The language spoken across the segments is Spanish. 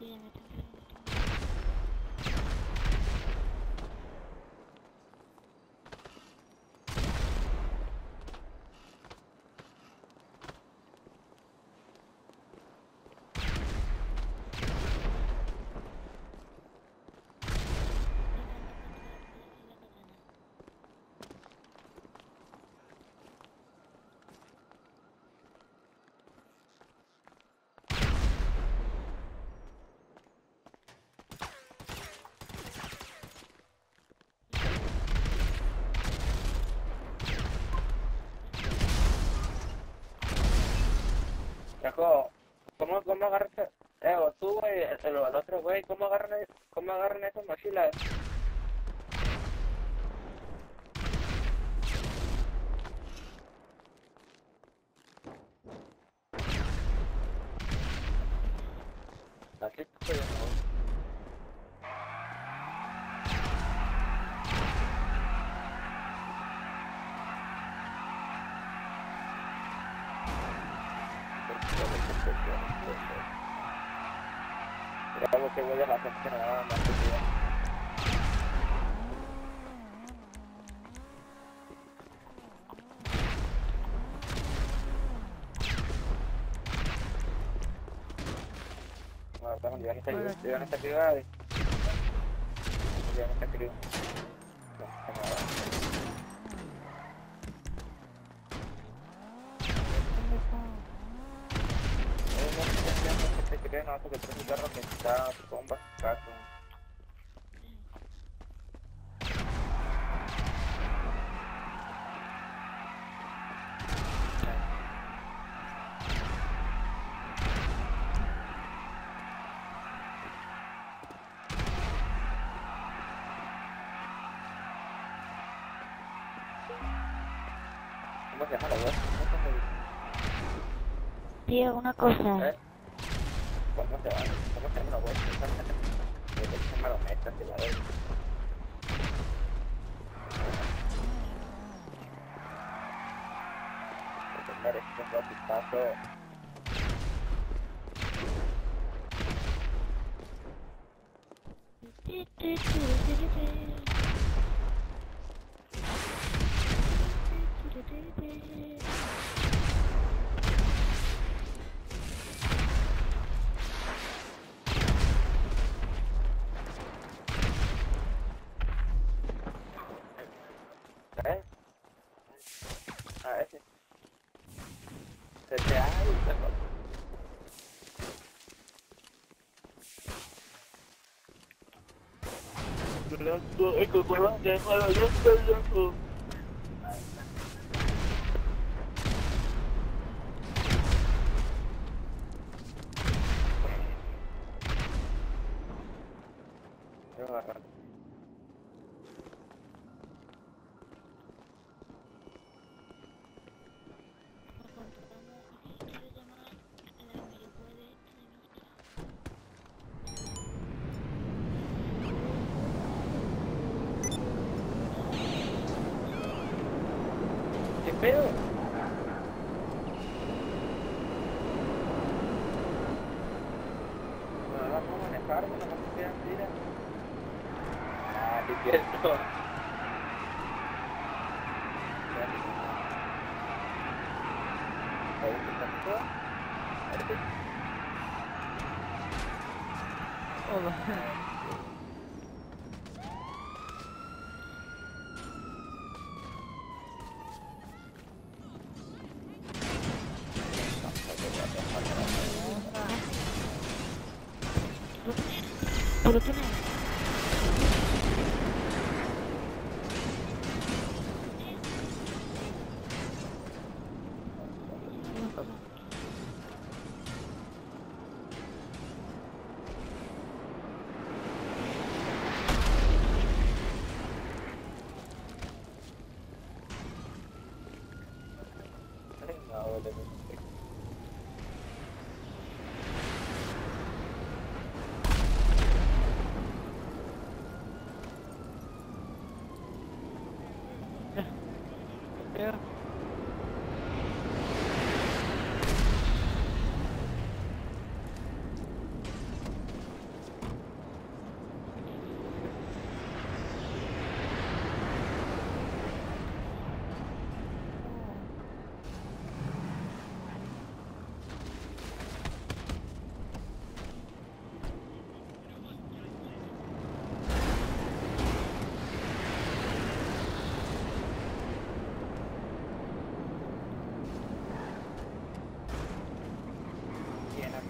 ¿Cómo agarras? O tú, güey, el otro, güey, ¿cómo agarran esas mochilas? Así que creo que voy a la gente que me daba más que bueno, ya no está activado. Ya no está activado. No, porque tengo un carro que está con bascazo. ¿Cómo se llama la voz? Tío, una cosa. ¿Cómo se llama la voz? Se llama la meta, se la doy. Merece un bascazo. Ese. Se ha loco. ¿Qué pedo? No la puedo manejar, no me quedan tiras. Ah, sí, cierto. Pero tiene.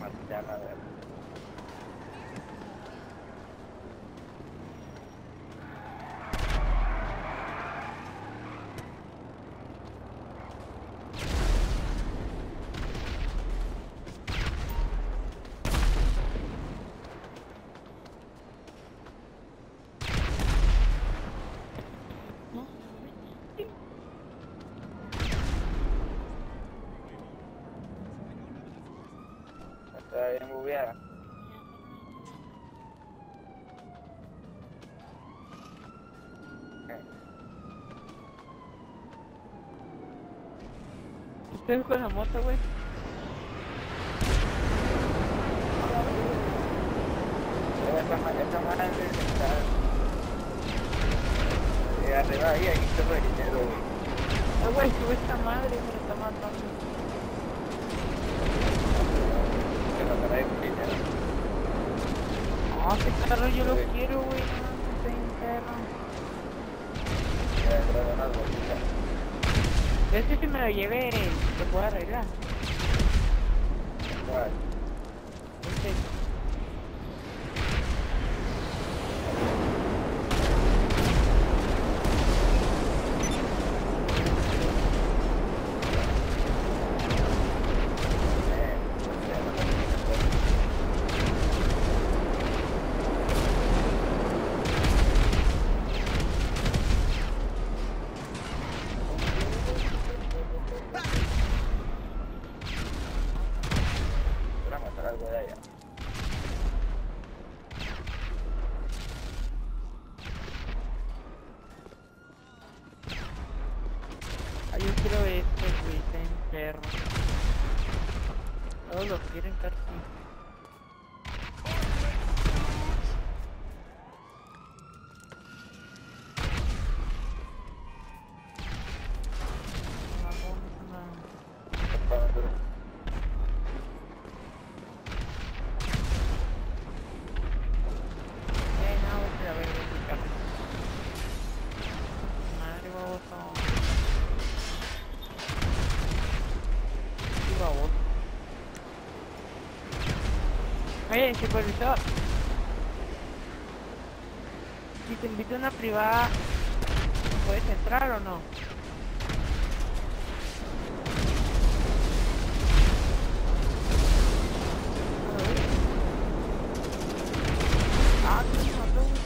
marciana, a ver. ¿No? Está bien bugueada. Estoy con la moto, güey. Esta madre está arriba ahí, hay un chorro de dinero, güey. Ah, güey, sube esta madre, me lo está matando. Que no trae dinero. No, ese carro yo lo quiero, güey. No, estoy en perro. Ya trae unas bolsitas. Este si me lo lleve, se puede arreglar. ¿Cuál? Este. Voy a matar algo de allá. Ah, yo quiero este, güey, está en perro. Todos lo quieren casi. No, voy a ver, madre, baboso. Sí, baboso. Oye, supervisor. Si te invito a una privada, ¿puedes entrar o no? Ah, ¿qué me mató, güey?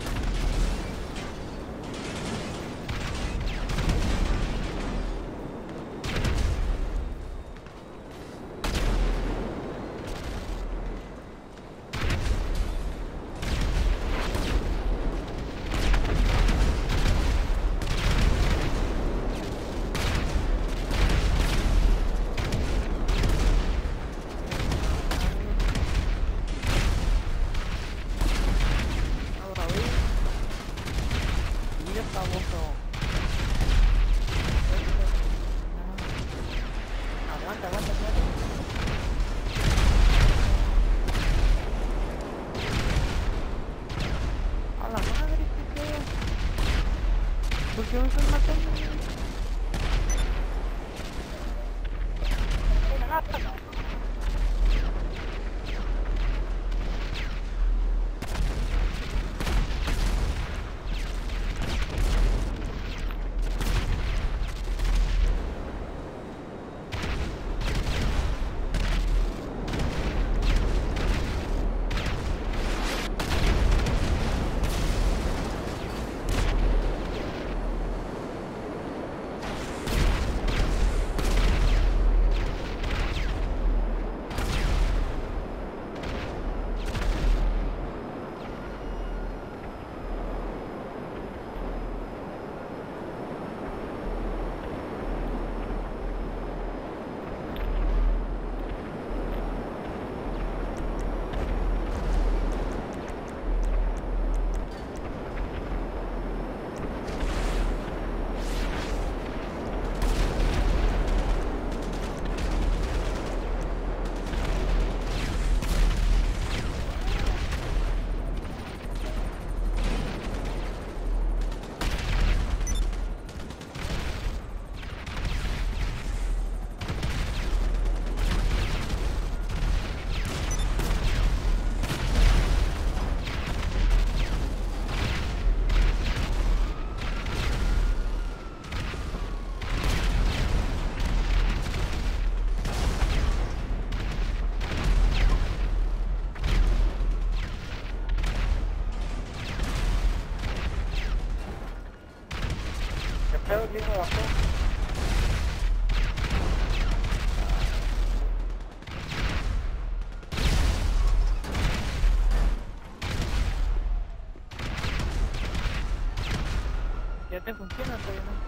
Ahora, güey. Mira, baboso. Aguanta, aguanta, aguanta. A la madre, ¿qué pedo? ¿Por qué me estás matando? bien abajo. ¿Ya te funciona todavía no?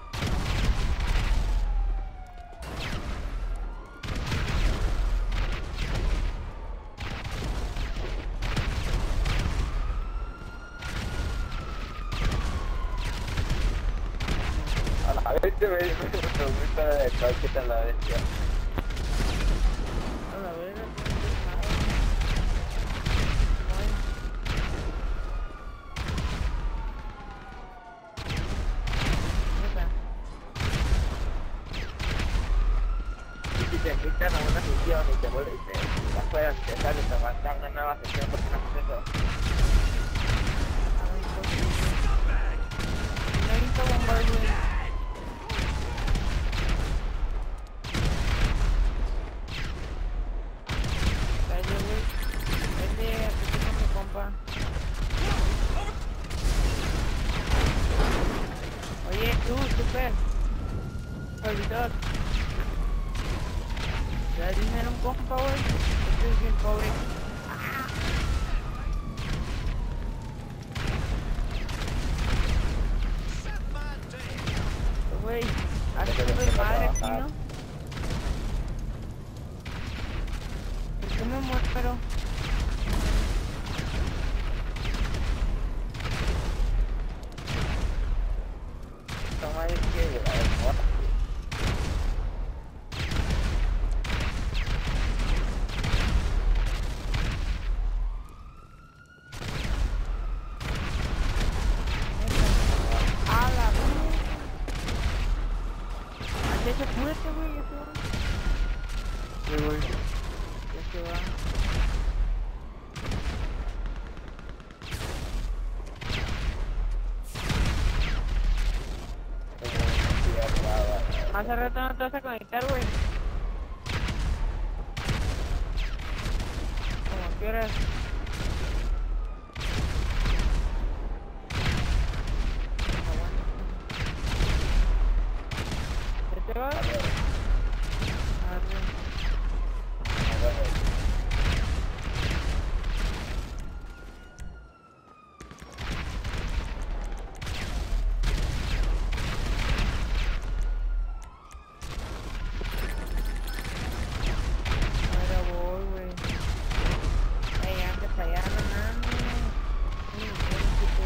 A la vez me gusta de cuál que está la bestia. A la verga, Y si te invitan a una sesión y te vuelves y te afuera, te sales a avanzar una nueva sesión porque no haces eso. necesito bombar, güey. Dale, güey. Vete, aquí con mi compa. Oye, tú, super. Supervisor. ¿Te da dinero un compa, güey? Estoy bien pobre. Güey, haz tu madre aquí, ¿no? ¿Por qué me muero? Toma es que la demora. A la verga. Ya se fue este güey, ya se va. Sí, güey. Ya se va. Hace rato no te vas a conectar, güey. ¿Cómo a qué horas? ¿Ya te vas? Arre. Ahora voy, güey. Ey, anda para allá, no mames. Tipo.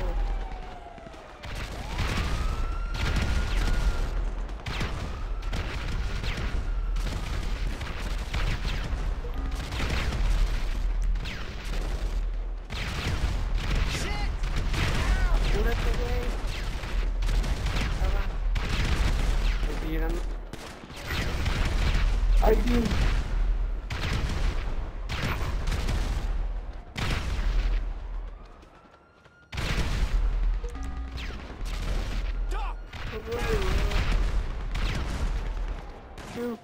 Apúrate, güey. Ya va. Estoy llegando. Ay, Dios. Tú.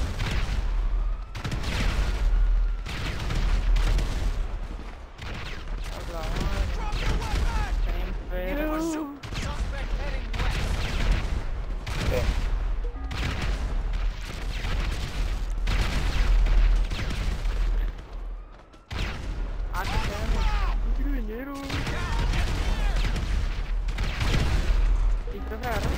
Habla, está enfermo. Ah, que tenemos. Quiero dinero. ¿Y creo que agarró?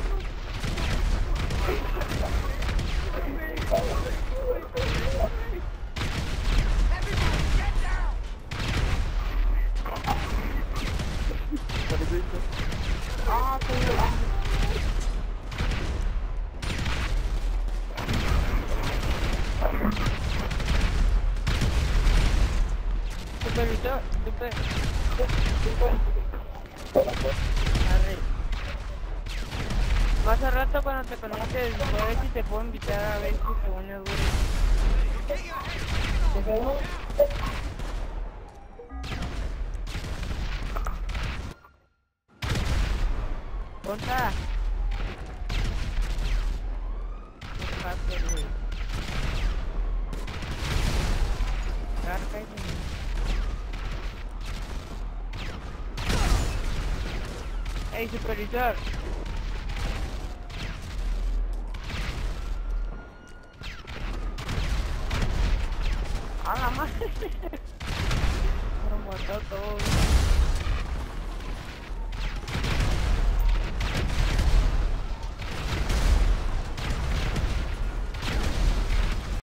Ah, pero... Supervisor, Arre. Más a rato cuando te conectes, voy a ver si te puedo invitar a ver si te unes, güey. Ponta. ¿Qué pasa, güey? Carga y... Hey, supervisor. A la madre. Pero muerto todo.